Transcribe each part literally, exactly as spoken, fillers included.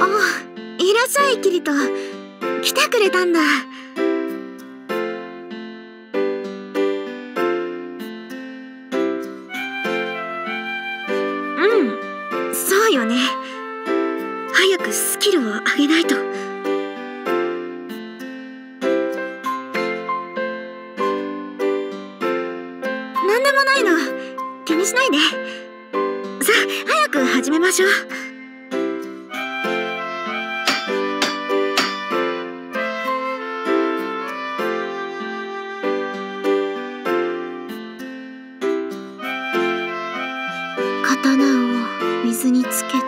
いらっしゃいキリト。来てくれたんだ。うん、そうよね。早くスキルを上げないと。なんでもないの、気にしないで。さあ早く始めましょう。刀を水につけて。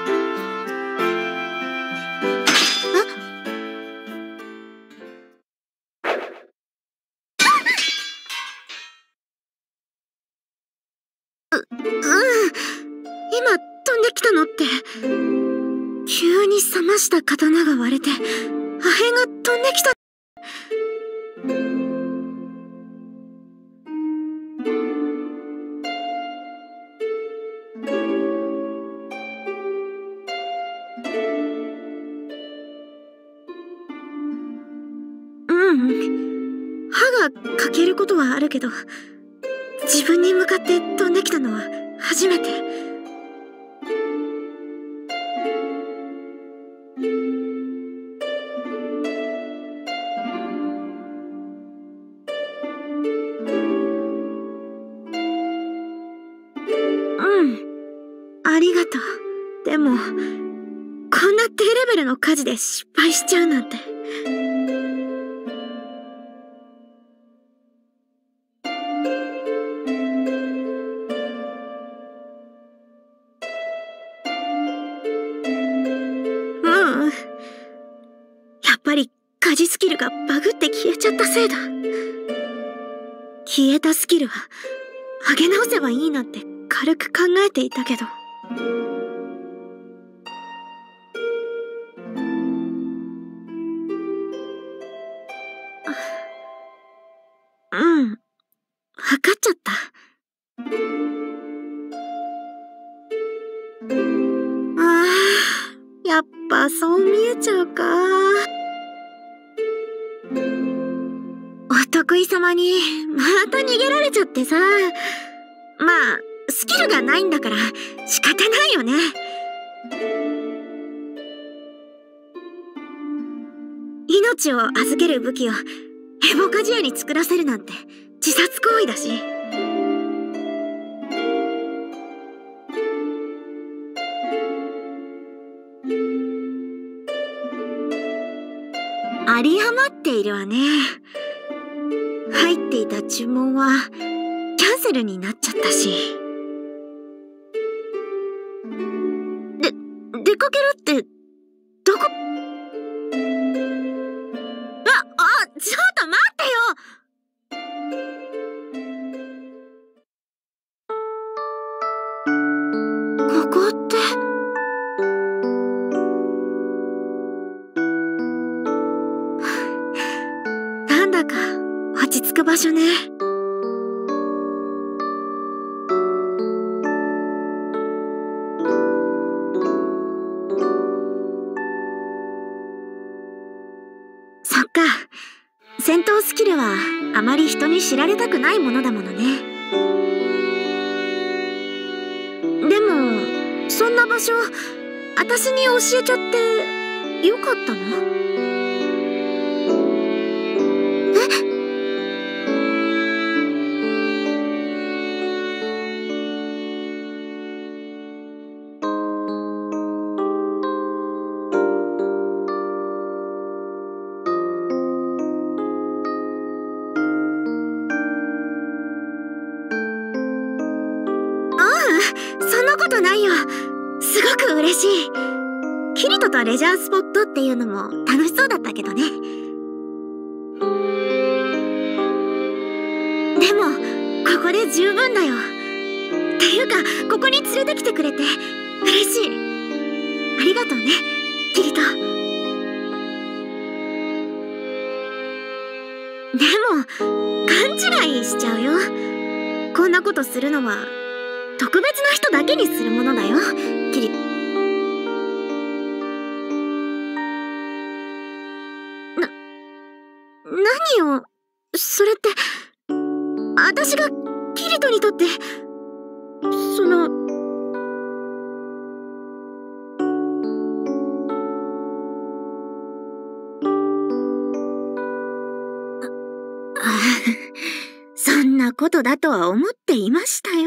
う、うん。今飛んできたのって、急に冷ました刀が割れて破片が飛んできた。うん、歯が欠けることはあるけど、自分に向かって飛んできたのは初めて。うん、ありがとう。でも、こんな低レベルの火事で失敗しちゃうなんて。やっぱり火事スキルがバグって消えちゃったせいだ。消えたスキルは上げ直せばいいなんて軽く考えていたけど。うん、分かっちゃった。ああ、やっぱそう見えちゃうか。お得意様にまた逃げられちゃってさ。まあスキルがないんだから仕方ないよね。命を預ける武器をヘボカジュアに作らせるなんて自殺行為だし。有り余っているわね。入っていた注文はキャンセルになっちゃったし。で、出かけるってどこ？あ、あ、ちょっと待ってよ。ここって。なんだか落ち着く場所ね。そっか、戦闘スキルはあまり人に知られたくないものだものね。でもそんな場所私に教えちゃってよかったの？そんなことないよ。すごく嬉しい。キリトとレジャースポットっていうのも楽しそうだったけどね。でもここで十分だよ。っていうかここに連れてきてくれて嬉しい。ありがとうねキリト。でも勘違いしちゃうよ。こんなことするのは特別な人だけにするものだよキリ。 もそれって私がキリトにとってそのそんなことだとは思っていましたよ。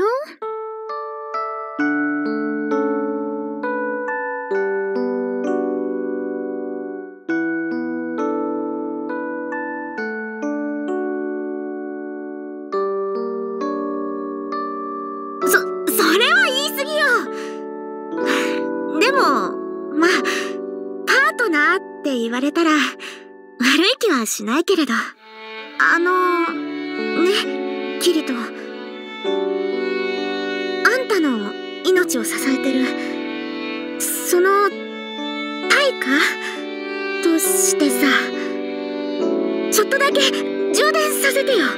そ、それは言い過ぎよ。でも、まあ、パートナーって言われたら悪い気はしないけれど。あのね、キリト、あんたの命を支えてるその対価としてさ、ちょっとだけ充電させてよ。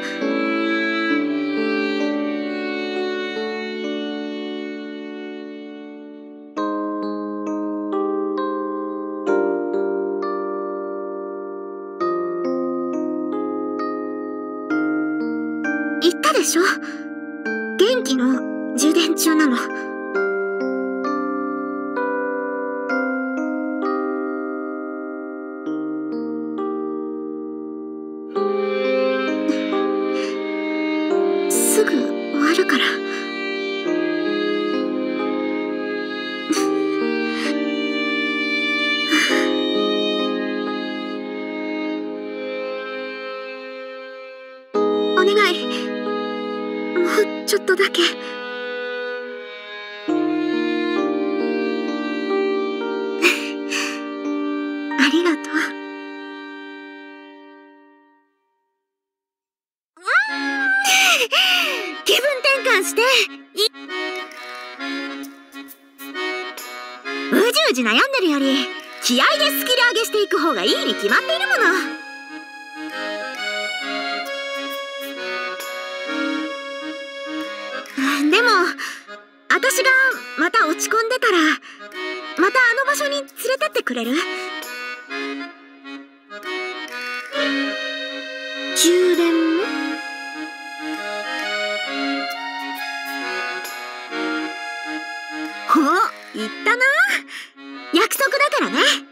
言ったでしょ、元気の充電中なの。すぐ終わるから。お願い、もうちょっとだけ。ありがとう。気分転換して。うじうじ悩んでるより気合でスキル上げしていく方がいいに決まっているもの。でも私がまた落ち込んでたらまたあの場所に連れてってくれる？充電も？お、言ったな。約束だからね。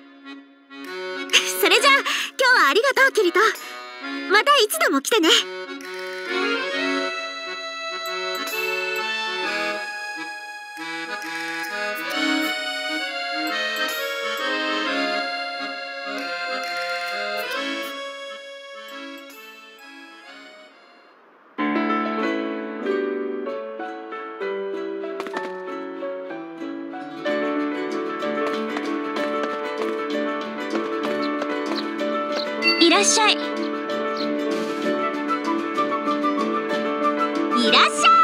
それじゃあ今日はありがとうキリト。またいつでも来てね。いらっしゃい。いらっしゃい。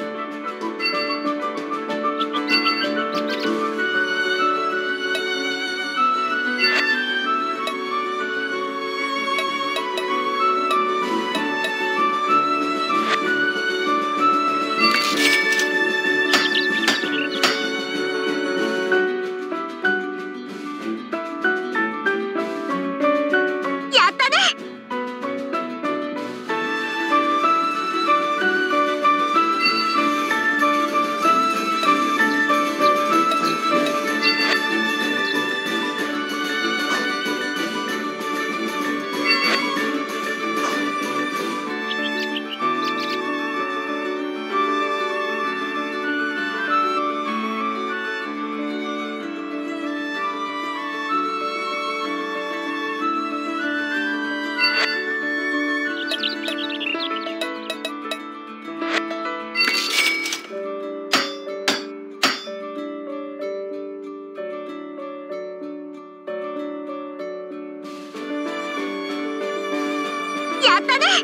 やったね。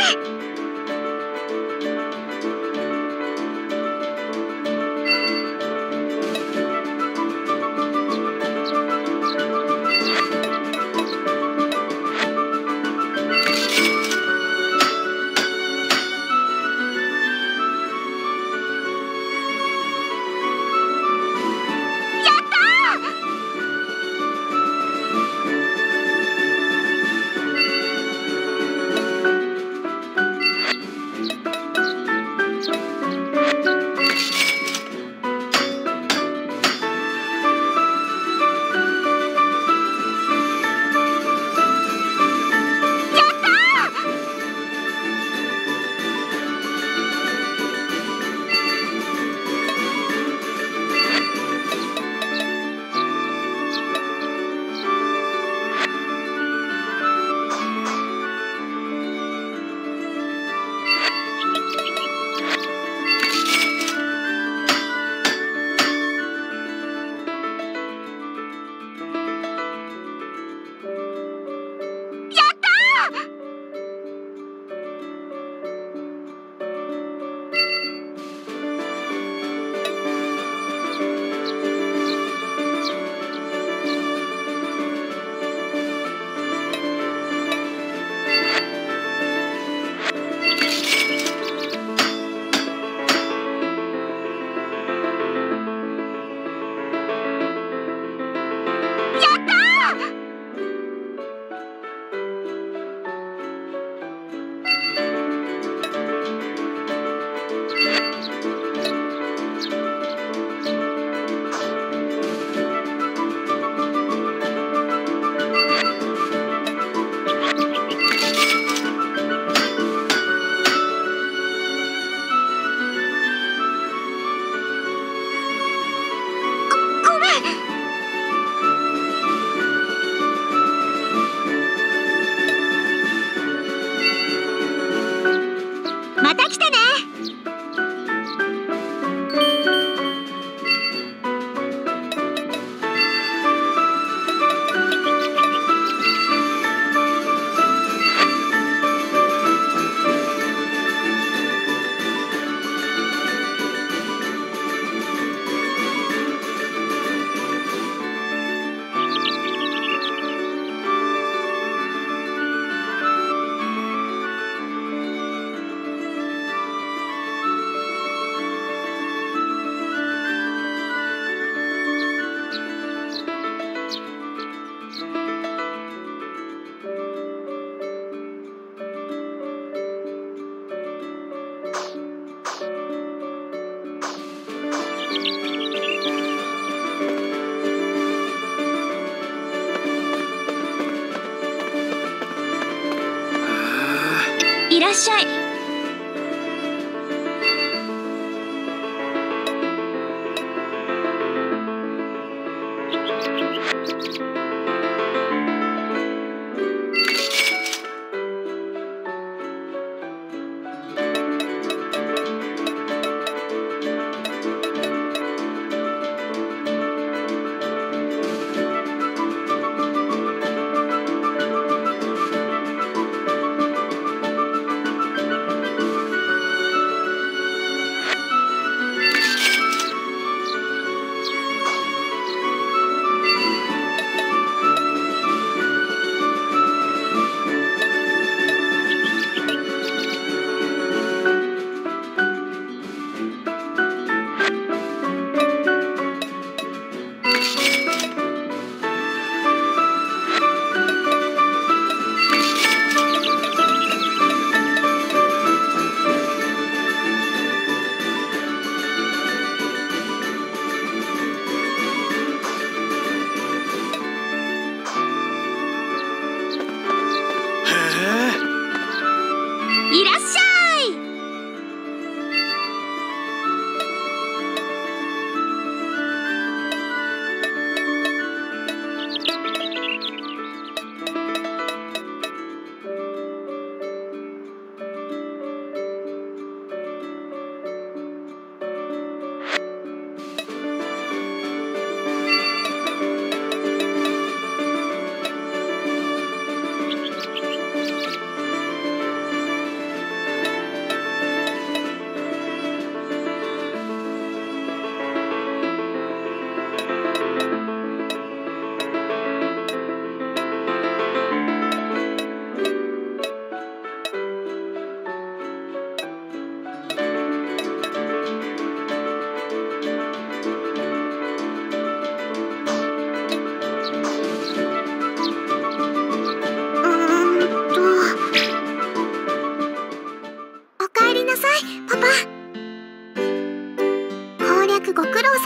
いらっしゃい。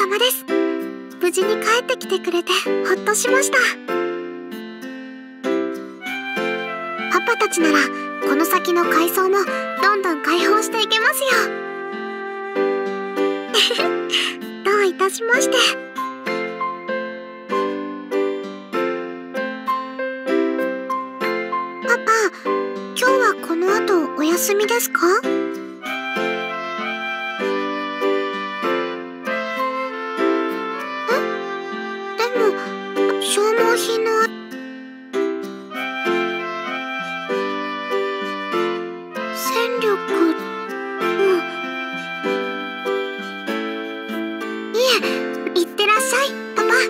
まです。無事に帰ってきてくれてほっとしました。パパたちならこの先の階層もどんどん開放していけますよ。どういたしまして。パパ、今日はこの後お休みですか？消耗品の戦力、うん。いえ、いってらっしゃい、パパ。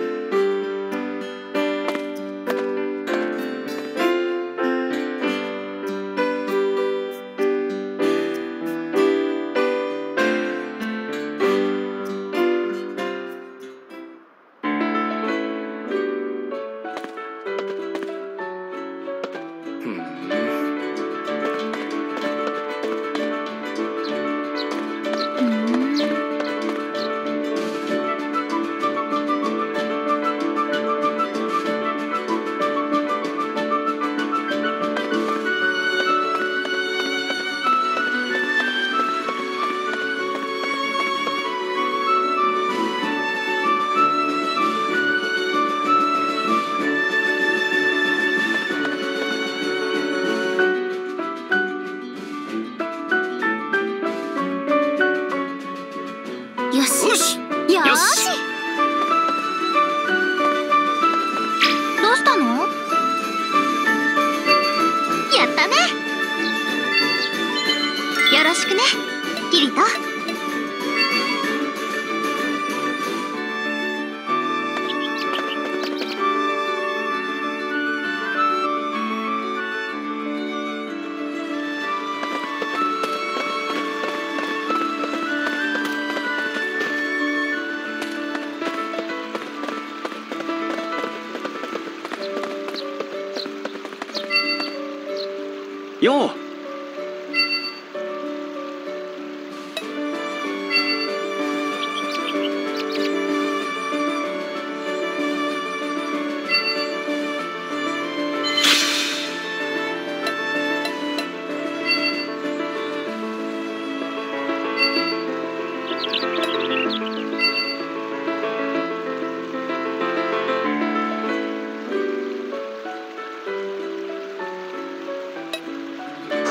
よしよしよし。どうしたの？やったね。よろしくね、キリト。 よう。 パ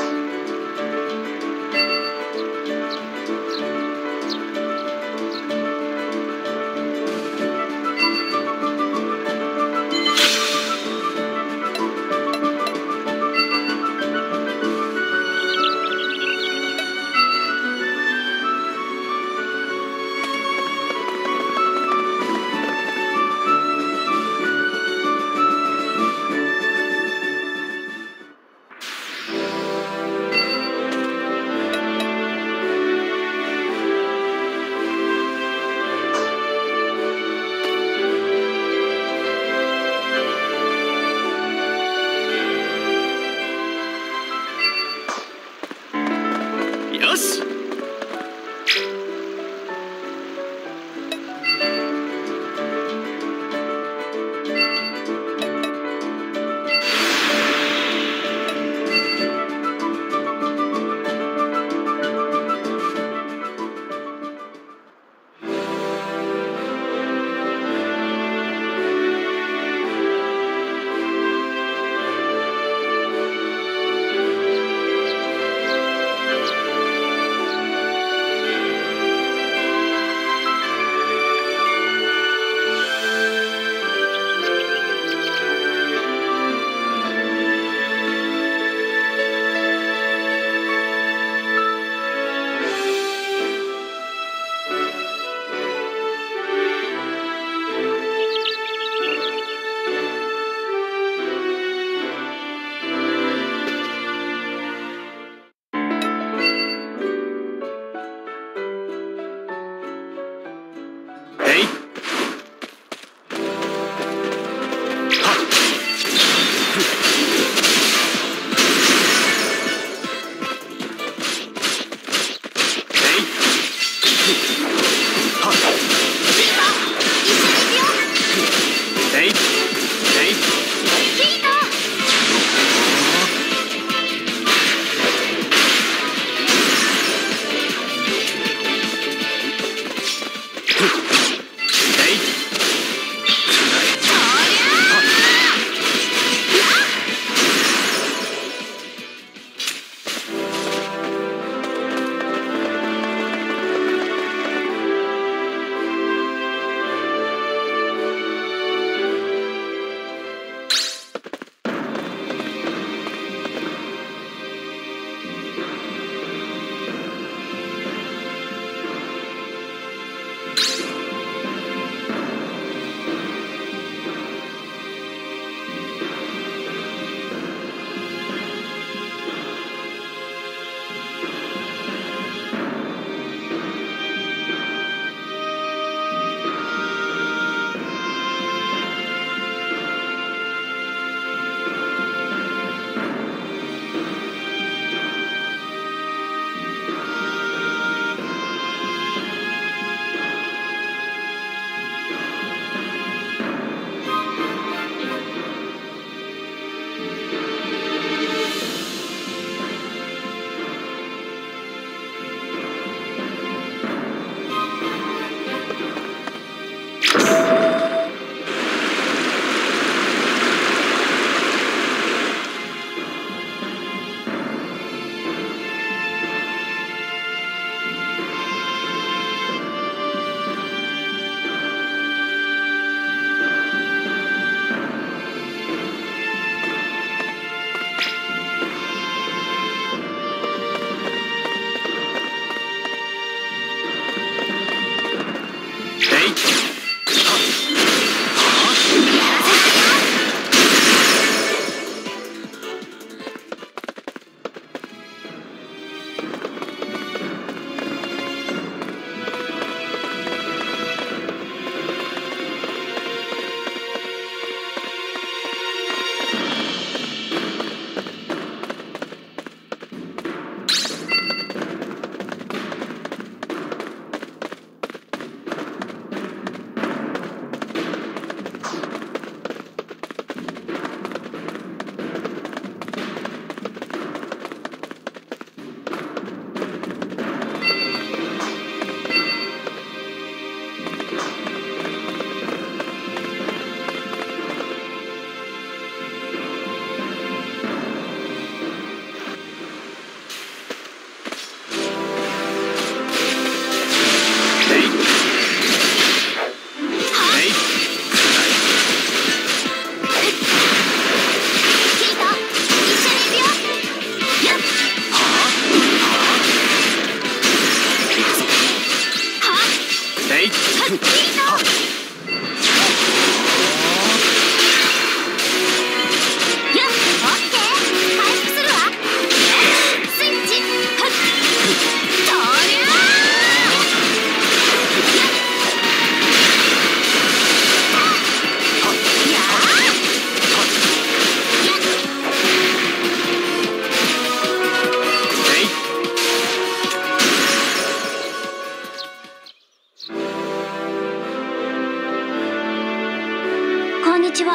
こんにちは。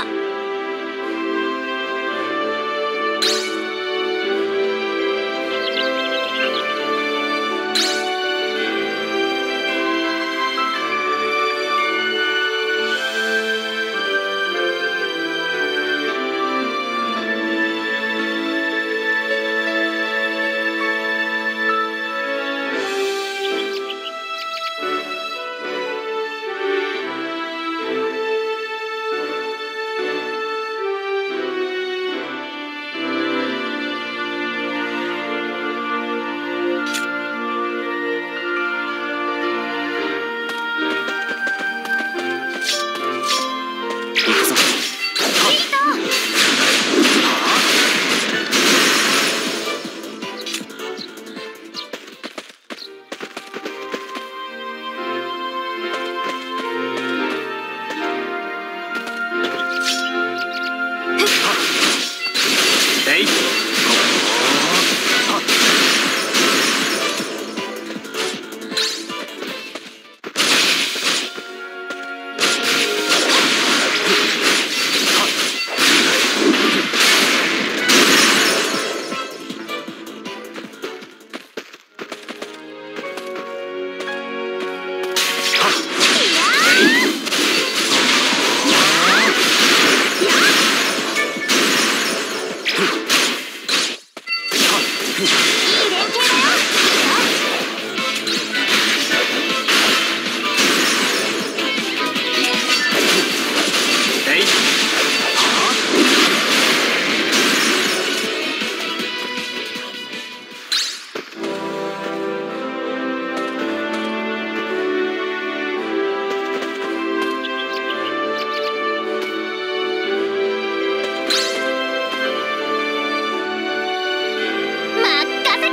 任せ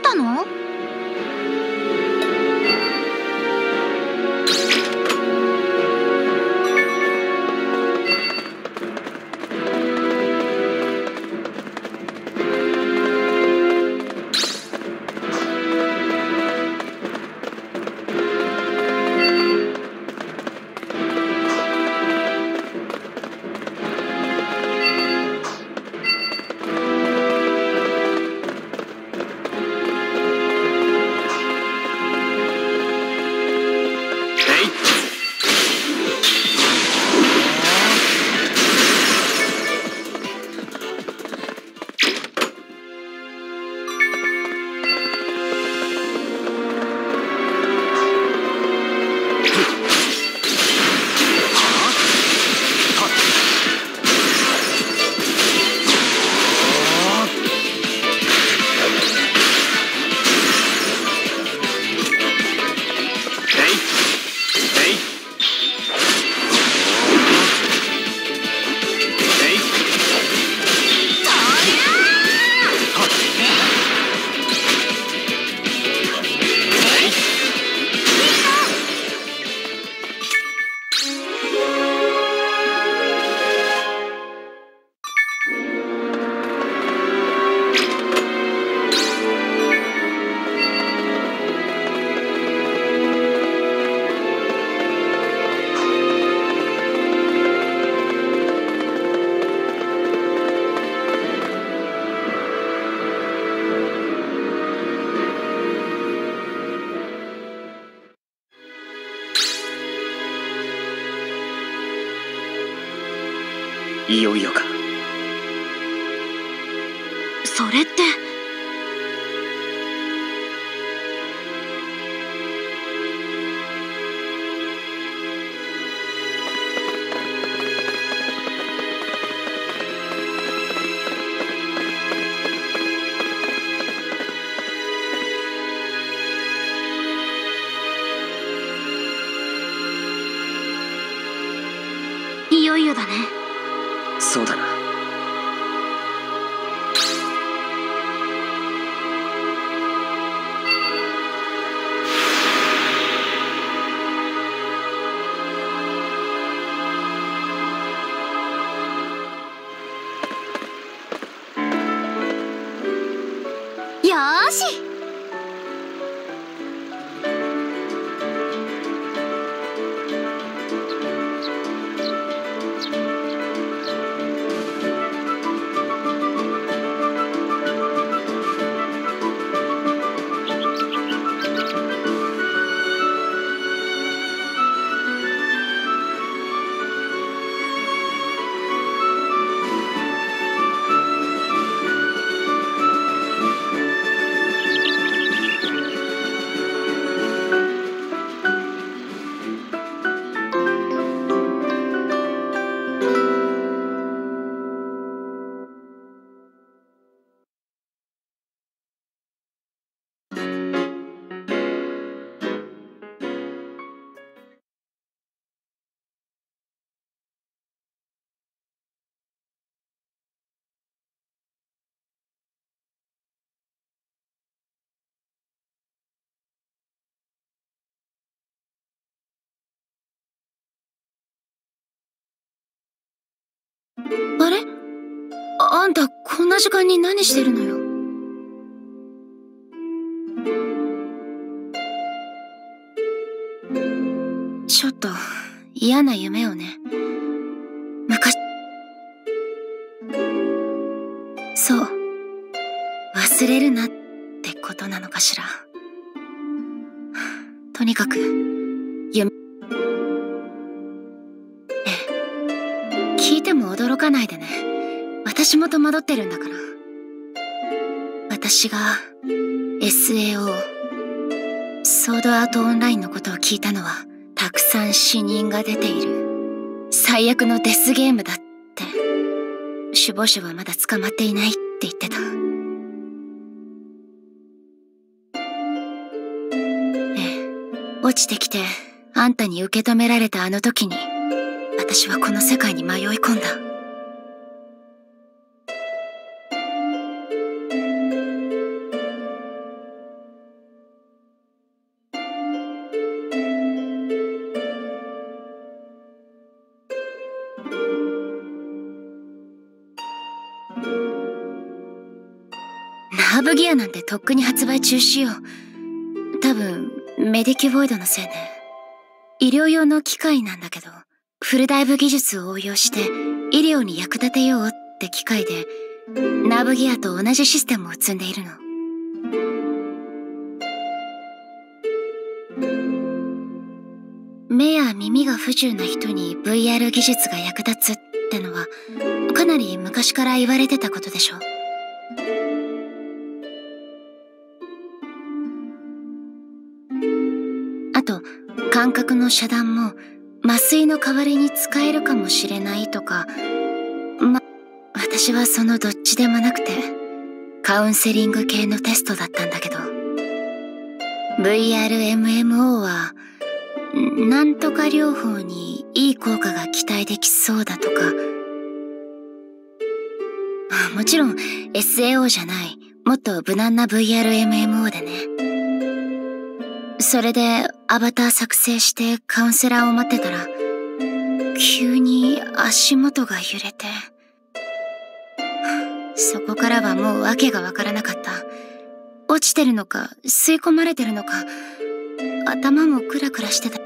したの？ いよいよか。 それって。いよいよだね。 そうだな。 よーし。あれ？あんたこんな時間に何してるのよ。ちょっと嫌な夢をね。昔。そう。忘れるなってことなのかしら。とにかく夢。ええ。聞いても驚かないでね。私も戸惑ってるんだから。私が エスエーオー ソードアートオンラインのことを聞いたのは、たくさん死人が出ている最悪のデスゲームだって。首謀者はまだ捕まっていないって言ってた。ええ、落ちてきてあんたに受け止められたあの時に、私はこの世界に迷い込んだ。 ナーブギアなんてとっくに発売中止よ。多分メディキュボイドのせいね。医療用の機械なんだけど、フルダイブ技術を応用して医療に役立てようって機械で、ナーブギアと同じシステムを積んでいるの。目や耳が不自由な人に ブイアール 技術が役立つってのはかなり昔から言われてたことでしょ。あと感覚の遮断も麻酔の代わりに使えるかもしれないとか、ま、私はそのどっちでもなくてカウンセリング系のテストだったんだけど、 ブイアールエムエムオー はなんとか療法にいい効果が期待できそうだとか、もちろん エスエーオー じゃないもっと無難な ブイアールエムエムオー でね。それでアバター作成してカウンセラーを待ってたら、急に足元が揺れて、そこからはもう訳がわからなかった。落ちてるのか吸い込まれてるのか、頭もクラクラしてた。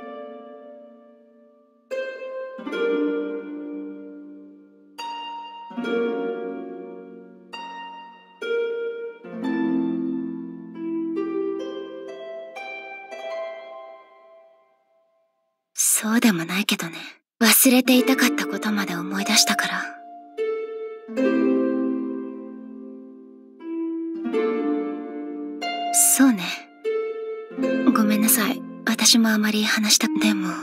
そうでもないけどね。忘れていたかったことまで思い出したから。そうね。ごめんなさい。私もあまり話したく。でも、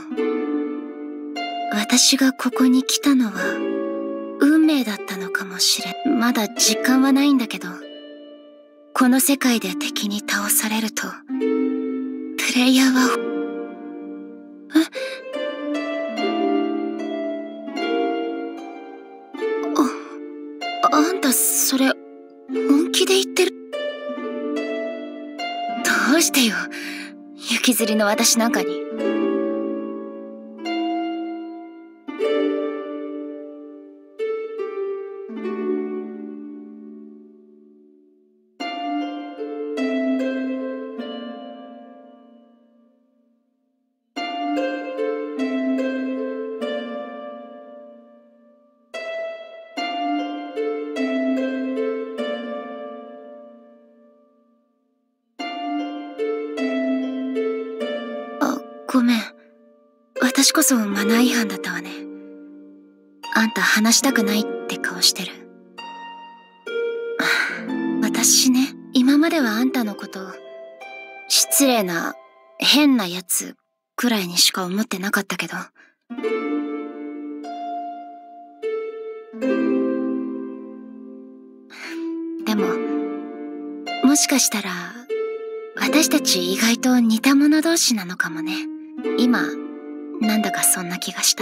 私がここに来たのは運命だったのかもしれん。まだ実感はないんだけど、この世界で敵に倒されると、プレイヤーは、え？あ、あんたそれ、本気で言ってる？どうしてよ、雪吊りの私なんかに。ごめん。私こそマナー違反だったわね。あんた話したくないって顔してる。私ね、今まではあんたのこと、失礼な、変なやつくらいにしか思ってなかったけど。でも、もしかしたら、私たち意外と似た者同士なのかもね。今、なんだかそんな気がした。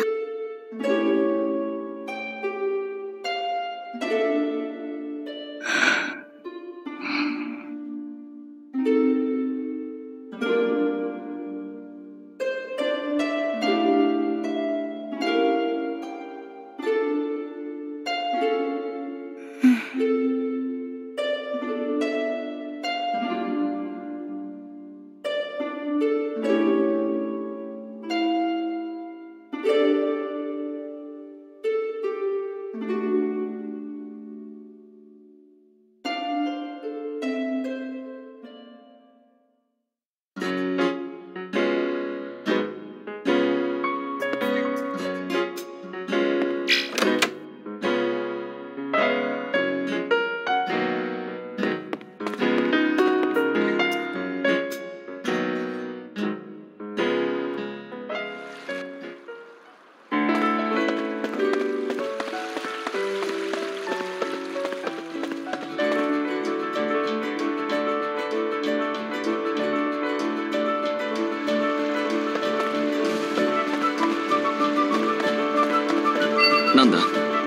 なんだ？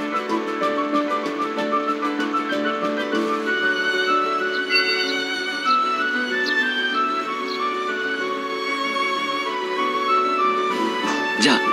じゃあ。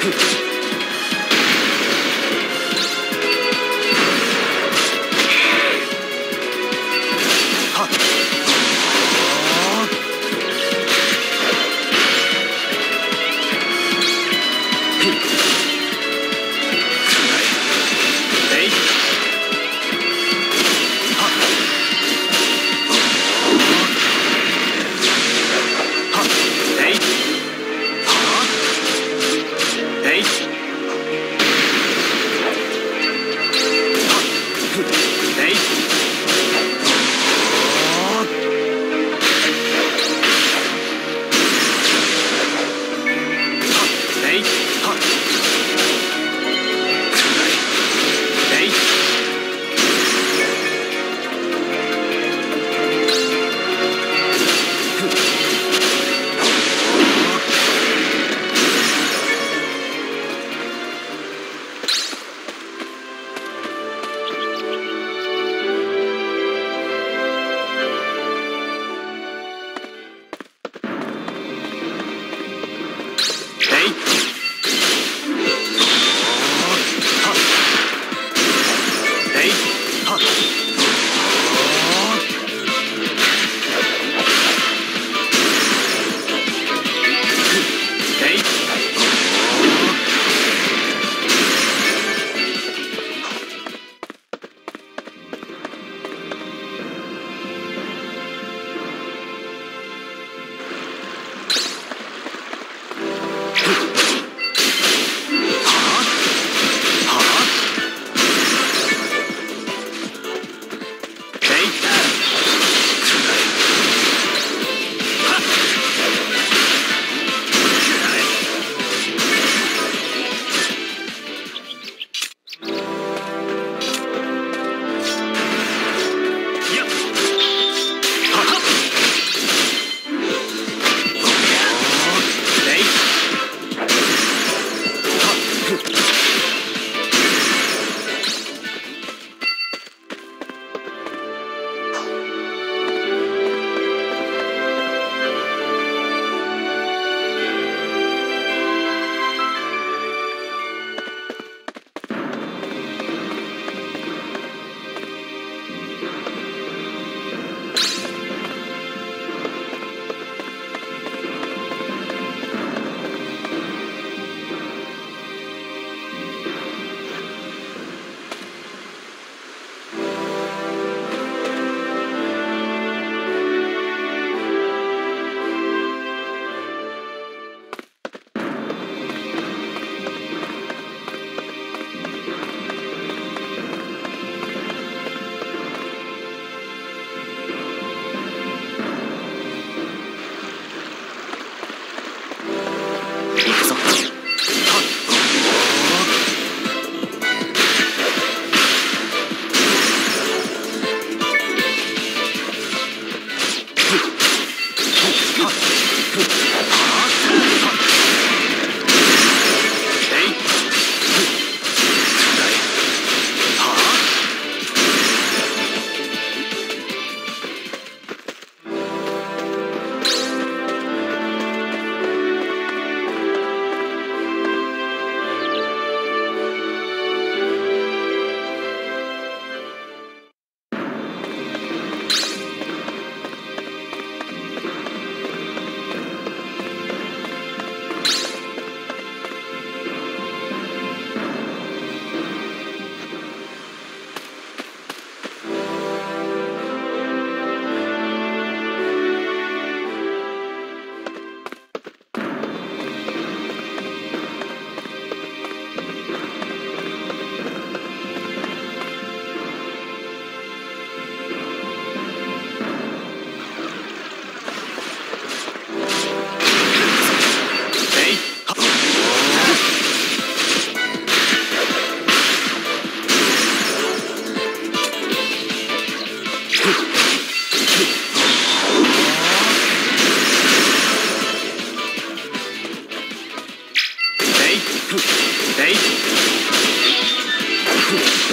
えい